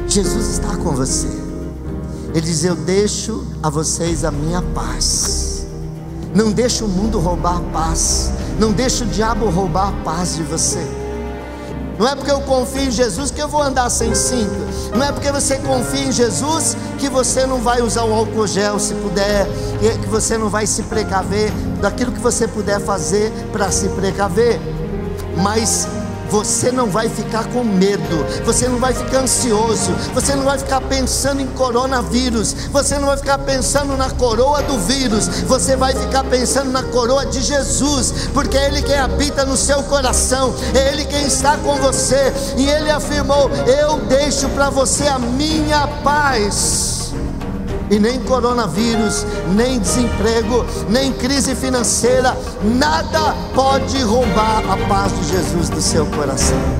Jesus está com você. Ele diz: eu deixo a vocês a minha paz. Não deixa o mundo roubar a paz. Não deixa o diabo roubar a paz de você. Não é porque eu confio em Jesus que eu vou andar sem cinto. Não é porque você confia em Jesus que você não vai usar o álcool gel se puder, que você não vai se precaver daquilo que você puder fazer para se precaver. Mas você não vai ficar com medo, você não vai ficar ansioso, você não vai ficar pensando em coronavírus, você não vai ficar pensando na coroa do vírus, você vai ficar pensando na coroa de Jesus, porque é Ele quem habita no seu coração, é Ele quem está com você, e Ele afirmou: eu deixo para você a minha paz. E nem coronavírus, nem desemprego, nem crise financeira, nada pode roubar a paz de Jesus do seu coração.